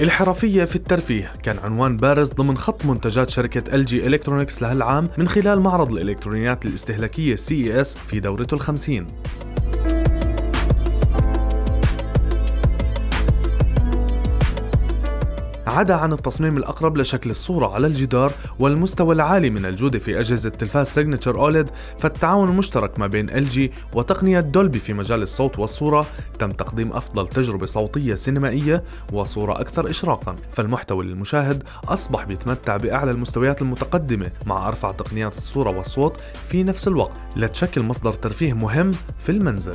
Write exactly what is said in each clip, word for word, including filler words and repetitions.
الحرفية في الترفيه كان عنوان بارز ضمن خط منتجات شركة إل جي إلكترونيكس لهالعام من خلال معرض الإلكترونيات الاستهلاكية سي إي إس في دورته الخمسين. عدا عن التصميم الأقرب لشكل الصورة على الجدار والمستوى العالي من الجودة في أجهزة تلفاز سيجنتشر أوليد، فالتعاون المشترك ما بين إل جي وتقنية دولبي في مجال الصوت والصورة تم تقديم أفضل تجربة صوتية سينمائية وصورة أكثر إشراقاً، فالمحتوى للمشاهد أصبح بيتمتع بأعلى المستويات المتقدمة مع أرفع تقنيات الصورة والصوت في نفس الوقت لتشكل مصدر ترفيه مهم في المنزل.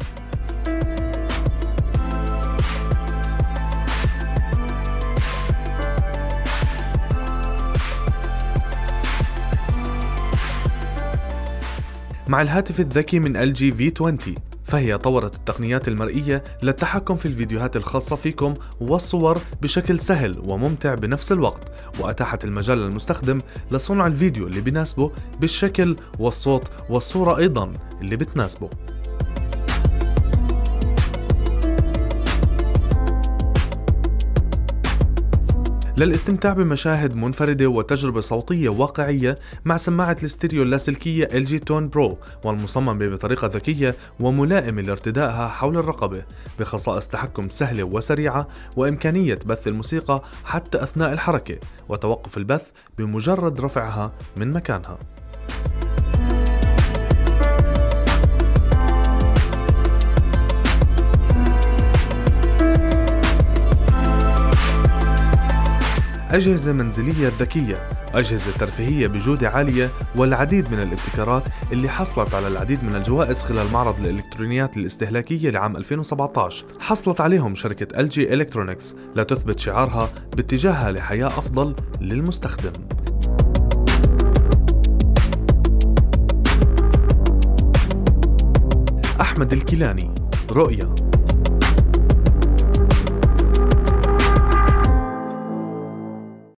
مع الهاتف الذكي من إل جي في عشرين، فهي طورت التقنيات المرئية للتحكم في الفيديوهات الخاصة فيكم والصور بشكل سهل وممتع بنفس الوقت، وأتاحت المجال للمستخدم لصنع الفيديو اللي بيناسبه بالشكل والصوت والصورة أيضاً اللي بتناسبه. للاستمتاع بمشاهد منفردة وتجربة صوتية واقعية مع سماعة الاستيريو اللاسلكية إل جي تون برو، والمصممة بطريقة ذكية وملائمة لارتدائها حول الرقبة، بخصائص تحكم سهلة وسريعة وإمكانية بث الموسيقى حتى أثناء الحركة وتوقف البث بمجرد رفعها من مكانها. أجهزة منزلية ذكية، أجهزة ترفيهية بجودة عالية، والعديد من الابتكارات اللي حصلت على العديد من الجوائز خلال معرض الإلكترونيات الاستهلاكية لعام ألفين وسبعة عشر، حصلت عليهم شركة إل جي إلكترونيكس لتثبت شعارها باتجاهها لحياة أفضل للمستخدم. أحمد الكيلاني، رؤيا.